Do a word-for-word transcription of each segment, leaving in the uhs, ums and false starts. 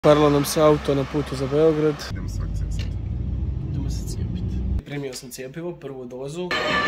Parilo nam se auto na putu za Beograd. Idemo se vakcinisati. Idemo se cijepiti. Primio sam cijepivo, prvu dozu.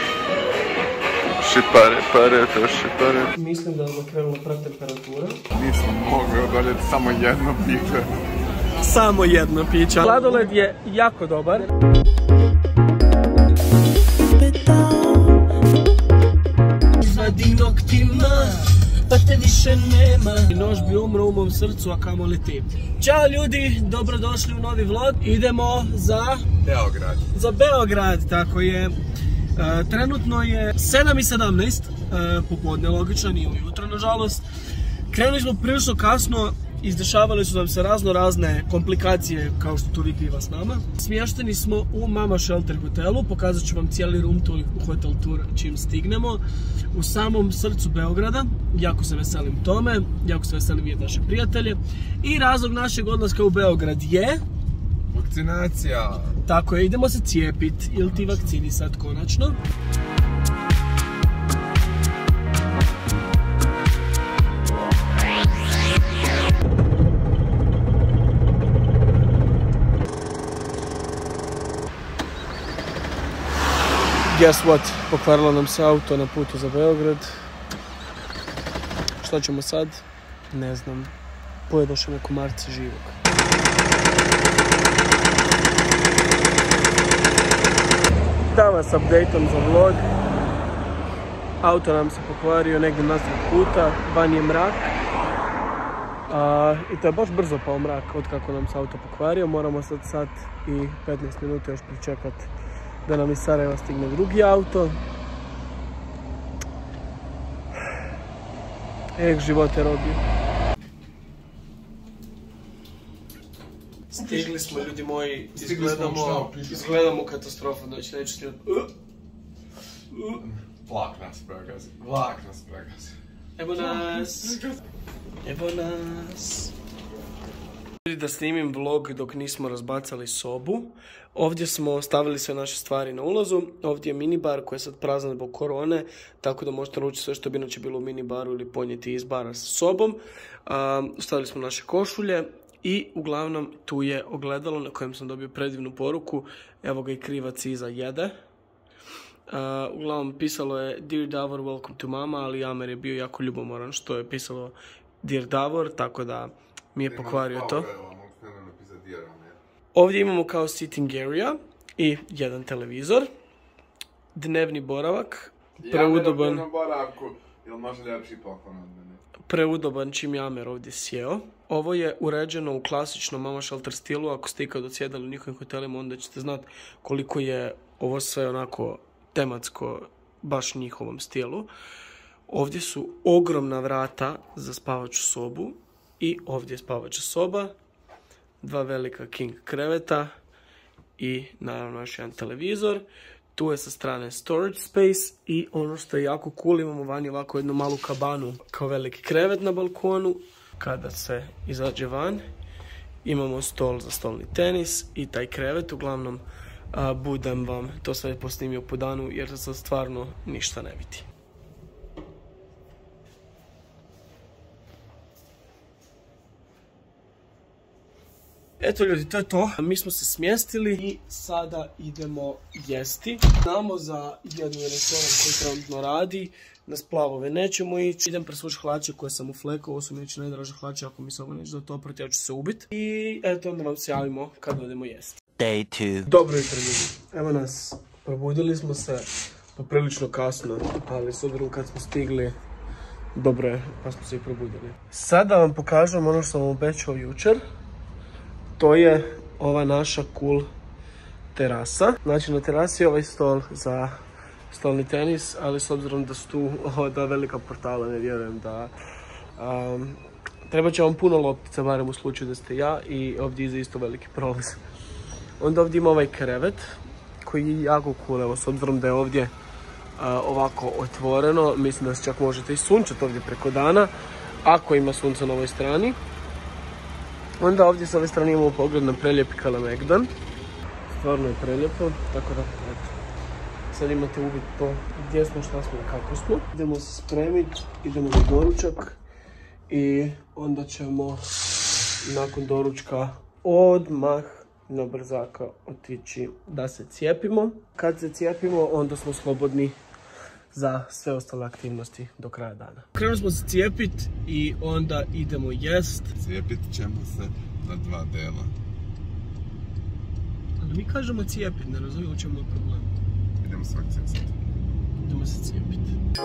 Šipare, pare, to šipare. Mislim da je krenula pretemperatura. Nismo mogli odoljeti samo jedno piće. Samo jedno piće. Sladoled je jako dobar. Izvadi noktima, pa te više nema. Nož bi umro u mom srcu, a kamoli ti. Ćao ljudi, dobrodošli u novi vlog. Idemo za... Beograd. Za Beograd, tako je. E, trenutno je sedam i sedamnaest, e, popodne, logično, nije ujutro, nažalost. Krenuli smo prilično kasno, izdešavale su nam se razno razne komplikacije, kao što to vidljiva s nama. Smješteni smo u Mama Shelter hotelu, pokazat ću vam cijeli room tour, hotel tour čim stignemo. U samom srcu Beograda, jako se veselim tome, jako se veselim vidjeti naše prijatelje. I razlog našeg odlaska u Beograd je... Vakcinacija. Tako je, idemo se cijepiti ili ti vakcinisati konačno. Guess what? Pokvarilo nam se auto na putu za Beograd. Što ćemo sad? Ne znam. Pojedoše me komarci živog. Da vas updateom za vlog. Auto nam se pokvario negdje nazad puta. Van je mrak. A, I to je baš brzo pao mrak od kako nam se auto pokvario. Moramo sad sat i petnaest minuta još pričekati da nam iz Sarajeva stigne drugi auto. Ek, život je robio. Stigli smo, ljudi moji, izgledamo, izgledamo katastrofu, znači neću snijeti. Vlak nas pregazi, vlak nas pregazi. Evo nas, evo nas. Da snimim vlog dok nismo razbacali sobu. Ovdje smo stavili sve naše stvari na ulazu. Ovdje je minibar koji je sad prazan zbog korone, tako da možete naručiti sve što bi inače bilo u minibaru ili ponijeti iz bara sa sobom. Um, stavili smo naše košulje i uglavnom tu je ogledalo na kojem sam dobio predivnu poruku. Evo ga i krivac iza jede. Uh, uglavnom pisalo je Dear Davor, welcome to mama, ali Amer je bio jako ljubomoran što je pisalo Dear Davor, tako da mi je pokvario to. Ovdje imamo kao sitting area i jedan televizor. Dnevni boravak. Preudoban. Ja boravku, jel može ljepši poklon od mene? Preudoban čim je Amer ovdje sjeo. Ovo je uređeno u klasičnom Mama Shelter stilu. Ako ste ikad odsjedali u njihovim hotelima, onda ćete znati koliko je ovo sve onako tematsko, baš njihovom stilu. Ovdje su ogromna vrata za spavaču sobu. I ovdje je spavača soba, dva velika king kreveta i naravno još jedan televizor. Tu je sa strane storage space i ono što je jako cool, imamo vani ovako jednu malu kabanu kao veliki krevet na balkonu. Kada se izađe van, imamo stol za stolni tenis i taj krevet. Uglavnom, a, budem vam to sve posnimio po danu jer se stvarno ništa ne vidi. Eto ljudi, to je to. Mi smo se smjestili i sada idemo jesti. Znamo za jednu restoran koji trenutno radi. Na splavove nećemo ići. Idem presvući hlače koje sam uflekao. Ovo su mi neće najdraže hlače. Ako mi se ovo neće zato oprati, ja ću se ubiti. I eto, onda vam se javimo kad odemo jesti. Day two. Dobro jutro ljudi. Evo nas. Probudili smo se poprilično kasno. Ali s obzirom kad smo stigli, dobro je, pa smo se i probudili. Sada vam pokažem ono što sam vam obećao jučer. To je ova naša cool terasa. Znači na terasi je ovaj stol za stolni tenis, ali s obzirom da su tu ova dva velika portala, ne vjerujem da... Um, treba će vam puno loptica, barem u slučaju da ste ja, i ovdje iza isto veliki prolaz. Onda ovdje ima ovaj krevet, koji je jako cool, evo s obzirom da je ovdje uh, ovako otvoreno, mislim da se čak možete i sunčati ovdje preko dana, ako ima sunca na ovoj strani. Onda ovdje s ove strane imamo pogled na prelijepi Kalemegdan. Stvarno je prelijepo, tako da, eto. Sad imate uvid to gdje smo, šta smo i kako smo. Idemo se spremiti, idemo na doručak i onda ćemo nakon doručka odmah na brzaka otići da se cijepimo. Kad se cijepimo, onda smo slobodni za sve ostale aktivnosti do kraja dana. Krenuli smo se cijepit i onda idemo jest. Cijepit ćemo se na dva dela. Ali mi kažemo cijepit, ne razumijem u čemu je problem. Idemo se vakcinisati. Idemo se cijepit.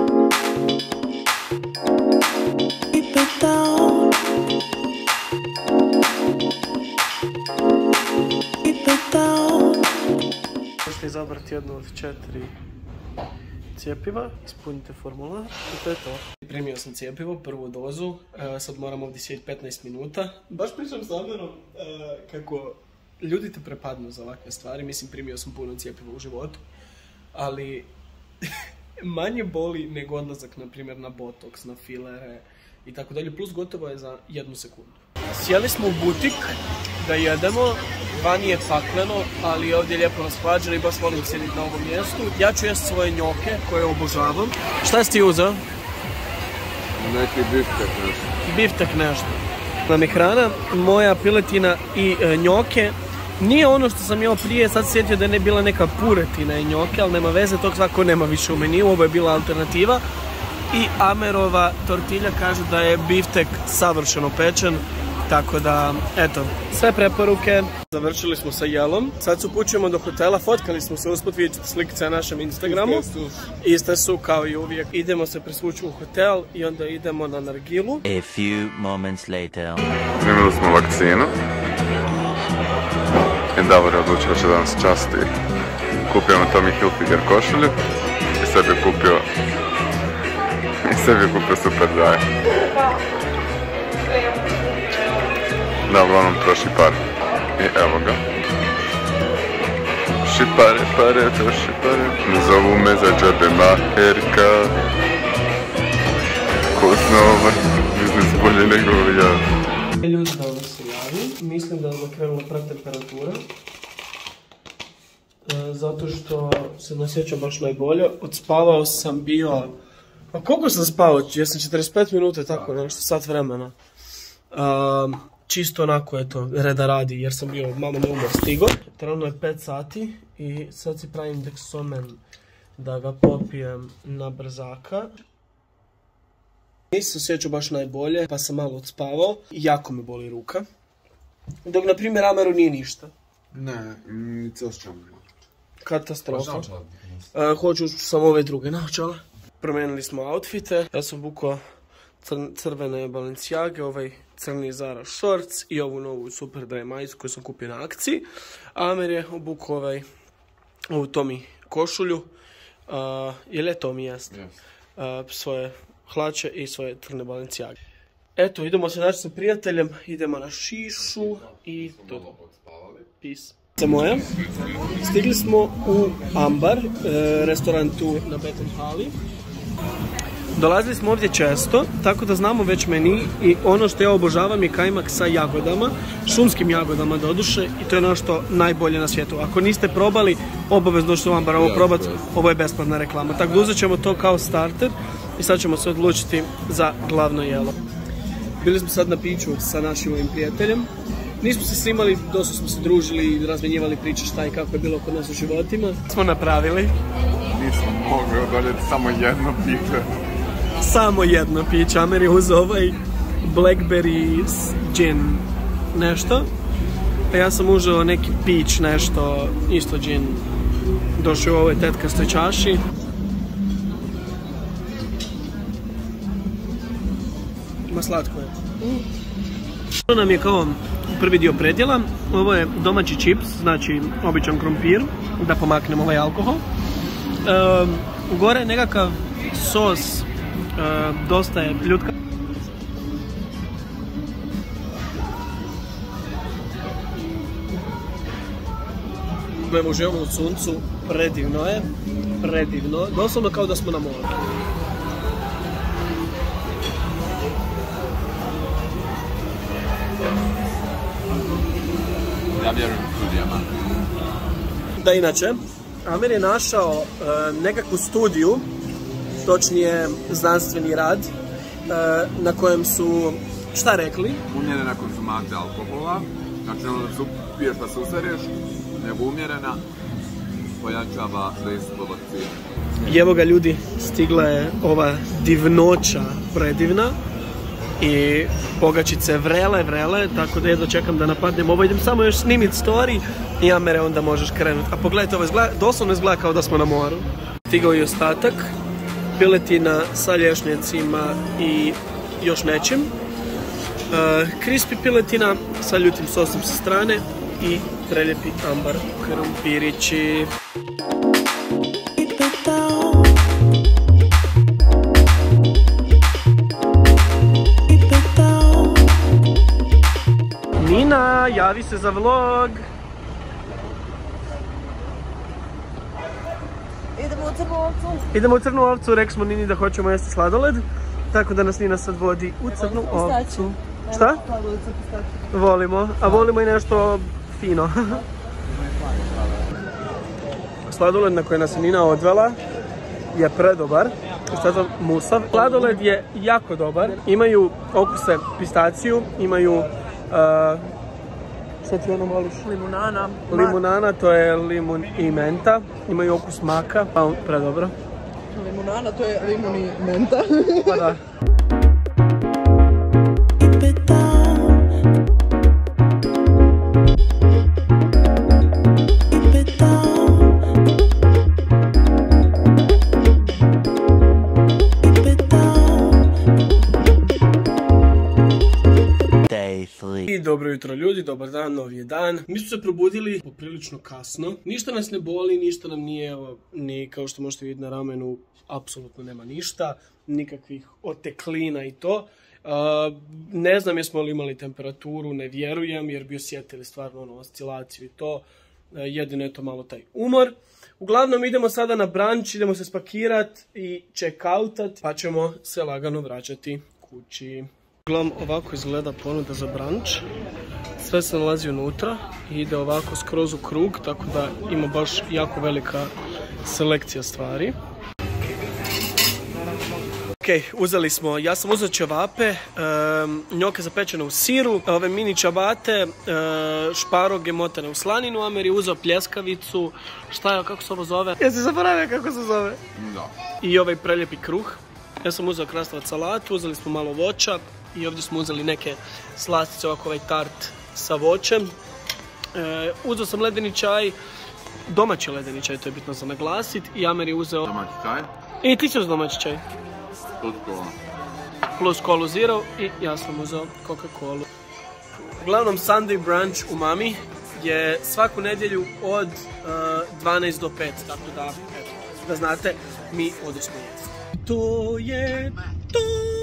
Možete izabrati jedno od četiri cijepiva, ispunite formular i to je to. Primio sam cijepivo, prvu dozu, e, sad moram ovdje sjediti petnaest minuta. Baš pričam s namjerom e, kako ljudi te prepadnu za ovakve stvari. Mislim, primio sam puno cijepiva u životu, ali manje boli nego odlazak, na primjer, na botoks, na filere i tako dalje, plus gotovo je za jednu sekundu. Sjeli smo u butik da jedemo, vani je pakleno, ali ovdje je lijepo rashlađeno i baš volim sjediti na ovom mjestu. Ja ću jesti svoje njoke koje obožavam. Šta si ti uzeo? Neki biftek nešto. Biftek nešto. Nam je hrana, moja piletina i e, njoke. Nije ono što sam jeo prije, sad se sjetio da je ne bila neka puretina i njoke, ali nema veze, tog svako nema više u meniju, ovo je bila alternativa. I Amerova tortilja kaže da je biftek savršeno pečen, tako da, eto, sve preporuke. Završili smo sa jelom, sad se upućujemo do hotela, fotkali smo se usput, vidjeti slikice na našem Instagramu. Iste su kao i uvijek. Idemo se presvući u hotel i onda idemo na nargilu. A few moments later. Primili smo vakcinu. I Davor je odlučio će da nas časti. Kupio nam Tommy Hilfiger košulju i sebi je kupio i sebi je kupio super daj. Da, uglavnom troši par. I evo ga. Šipare, pare, to šipare. Ne zovu me za džabe maherka. Ko zna ovaj biznis bolje nego ja. Ljudi da vam se javi, mislim da vam je krenula pretemperatura. E, zato što se ne sjećam baš najbolje. Odspavao sam bio... A koliko sam spavao? Jesam četrdeset pet minuta, tako nešto, sat vremena. E, čisto onako, eto, reda radi, jer sam bio malo neumor stigo. Trenutno je pet sati i sad si pravim deksomen da ga popijem na brzaka. Nisam se sjećao baš najbolje, pa sam malo odspavao. Jako me boli ruka. Dok, na primjer, Ameru nije ništa. Ne, nic osjećam. Katastrofa. Uh, hoću samo ove druge naočale. Promijenili smo outfite. Ja sam bukao crvene Balenciage, ovaj crni Zara shorts i ovu novu super dry majicu koju sam kupio na akciji. Amer je obukao ovaj, ovu Tommy košulju. Uh, je li Tommy jest? Yes. Uh, svoje hlače i svoje crne Balenciage. Eto, idemo se naći sa prijateljem, idemo na šišu i to. Peace. Moja. Stigli smo u Ambar, e, restoran tu na Beton Hali. Dolazili smo ovdje često, tako da znamo već meni i ono što ja obožavam je kajmak sa jagodama, šumskim jagodama doduše i to je ono što najbolje na svijetu. Ako niste probali, obavezno došli u Ambar ovo probati, ovo je besplatna reklama. Tako da uzet ćemo to kao starter i sad ćemo se odlučiti za glavno jelo. Bili smo sad na piću sa našim ovim prijateljem. Nismo se snimali, dosta smo se družili i razmjenjivali priče šta i kako je bilo kod nas u životima. Smo napravili. Nismo mogli odoljeti samo jedno piće. Samo jedno piće. Amer je uzeo ovaj blackberry gin nešto. A ja sam užao neki pić nešto, isto gin. Došao u ovoj tetkastoj čaši. Ma slatko je. To nam je kao prvi dio predjela, ovo je domaći čips, znači običan krompir, da pomaknemo ovaj alkohol. E, gore je nekakav sos, e, dosta je pljutka. Evo, uživamo u suncu, predivno je, predivno, doslovno kao da smo na moru. Ja vjerujem u studijama. Da, inače, Amer je našao e, nekakvu studiju, točnije znanstveni rad, e, na kojem su, šta rekli? Umjerena konzumacija imate alkohola, znači ono da piješ pa se usereš, nego umjerena, pojačava dejstvo vakcine. I evo ga ljudi, stigla je ova divnoća predivna i pogačice vrele, vrele, tako da jedno čekam da napadnem ovo, idem samo još snimit story i Amere onda možeš krenuti. A pogledajte, ovo izgleda, doslovno izgleda kao da smo na moru. Stigao je ostatak, piletina sa lješnjacima i još nečim. Uh, crispy piletina sa ljutim sosom sa strane i preljepi ambar krumpirići. Nina, javi se za vlog. Idemo u Crnu ovcu. Idemo u Crnu ovcu, rekli smo Nini da hoćemo jesti sladoled, tako da nas Nina sad vodi u Crnu ovcu. Šta? Volimo, a volimo i nešto fino. Sladoled na koji nas je Nina odvela je predobar. Šta to musav? Sladoled je jako dobar. Imaju okuse pistaciju, imaju... Uh, što ti ono voliš? Limunana. Limunana, to je limun i menta. Imaju okus maka, pa predobro. Limunana, to je limun i menta. Pa da. I dobro jutro ljudi, dobar dan, novi je dan. Mi smo se probudili poprilično kasno. Ništa nas ne boli, ništa nam nije, evo, ni kao što možete vidjeti na ramenu, apsolutno nema ništa. Nikakvih oteklina i to. Uh, ne znam jesmo li imali temperaturu, ne vjerujem, jer bi osjetili stvarno ono, oscilaciju i to. Uh, jedino je to malo taj umor. Uglavnom idemo sada na brunch, idemo se spakirat i check-outat, pa ćemo se lagano vraćati kući. Uglavnom ovako izgleda ponuda za brunch. Sve se nalazi unutra i ide ovako skroz u krug, tako da ima baš jako velika selekcija stvari. Ok, uzeli smo, ja sam uzeo ćevape, um, njoke zapečene u siru, ove mini čabate, uh, šparoge motane u slaninu, Amer je uzeo pljeskavicu, šta je, kako se ovo zove? Jesi zaboravio kako se zove? Da. I ovaj preljepi kruh. Ja sam uzeo krastavac salatu, uzeli smo malo voća i ovdje smo uzeli neke slastice, ovako ovaj tart sa voćem. E, uzeo sam ledeni čaj, domaći ledeni čaj, to je bitno za naglasit, i Amer je uzeo... Domaći čaj? I ti si uzeo domaći čaj. Plus kola. Plus kolu zero i ja sam uzeo Coca-Colu. Uglavnom, Sunday brunch u mami je svaku nedjelju od uh, dvanaest do pet, tako da, eto, da znate, mi odnosno jesti. To je to!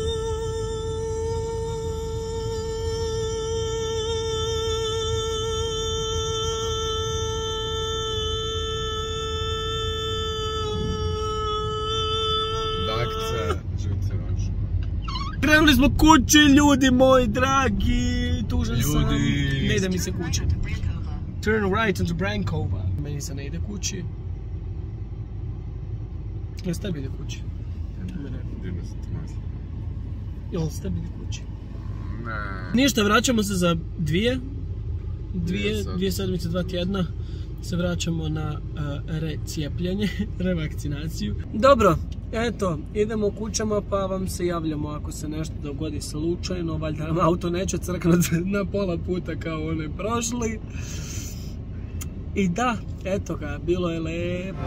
Dakle, živce vaše. Krenuli smo kući, ljudi moji dragi, tužan sam. Ljudi. Ne ide mi se kući. Turn right into Brankova. Meni se ne ide kući. Jel s tebi ide kući? Dime se ti masli. Jel s tebi ide kući? Ne. Ništa, vraćamo se za dvije. Dvije, Dvije sad. dvije sedmice, dva tjedna. Se vraćamo na uh, recijepljenje, revakcinaciju. Dobro, eto, idemo u kućama pa vam se javljamo ako se nešto dogodi slučajno. Valjda nam auto neće crknuti na pola puta kao onaj prošli. I da, eto ga, bilo je lepo.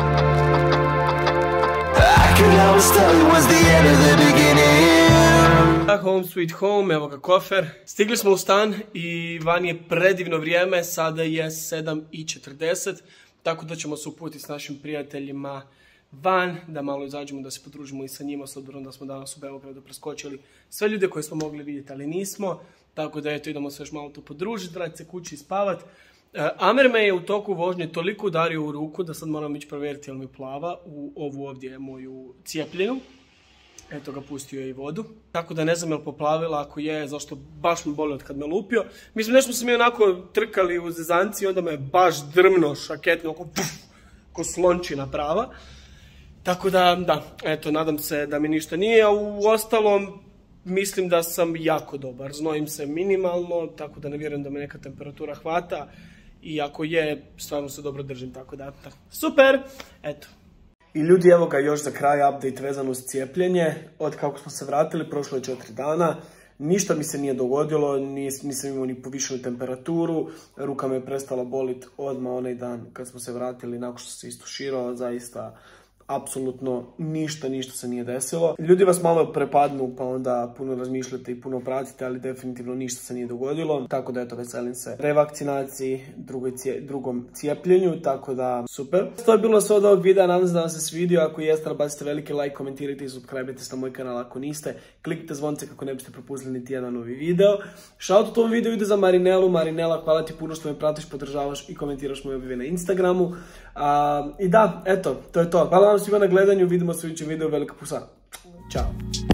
Home sweet home, evo ga kofer. Stigli smo u stan i van je predivno vrijeme, sada je sedam i četrdeset, tako da ćemo se uputiti s našim prijateljima van, da malo izađemo, da se podružimo i sa njima, s obzirom da smo danas u Beogradu preskočili sve ljude koje smo mogli vidjeti, ali nismo. Tako da eto, idemo se još malo tu podružiti, vratiti se kući i spavat. Amer me je u toku vožnje toliko udario u ruku da sad moram ići provjeriti jel mi plava u ovu ovdje moju cijepljenu. Eto ga, pustio je i vodu. Tako da ne znam je li poplavila, ako je, zašto baš me boli od kad me lupio. Mislim, nešto smo mi onako trkali u zezanci i onda me baš drmno šaketno, oko puf, ko slončina prava. Tako da, da, eto, nadam se da mi ništa nije, a u ostalom, mislim da sam jako dobar. Znojim se minimalno, tako da ne vjerujem da me neka temperatura hvata. I ako je, stvarno se dobro držim, tako da, super, eto. I ljudi, evo ga još za kraj update vezano uz cijepljenje. Od kako smo se vratili, prošlo je četiri dana. Ništa mi se nije dogodilo, nis, nisam imao ni povišenu temperaturu. Ruka me je prestala boliti odmah onaj dan kad smo se vratili, nakon što se istuširao, zaista... Apsolutno ništa, ništa se nije desilo. Ljudi vas malo prepadnu pa onda puno razmišljate i puno pratite, ali definitivno ništa se nije dogodilo. Tako da eto, veselim se revakcinaciji, cije, drugom cijepljenju, tako da super. To je bilo sve od ovog videa, nadam se da vam se svidio. Ako jeste, nabacite veliki like, komentirajte i subscribe-ite se na moj kanal ako niste. Kliknite zvonce kako ne biste propustili niti jedan novi video. Shoutout u ovom videu ide za Marinelu. Marinela, hvala ti puno što me pratiš, podržavaš i komentiraš moje objave na Instagramu. Uh, I da, eto, to je to. Hvala vam svima na gledanju, vidimo se u idućem videu, velika pusa. Ćao.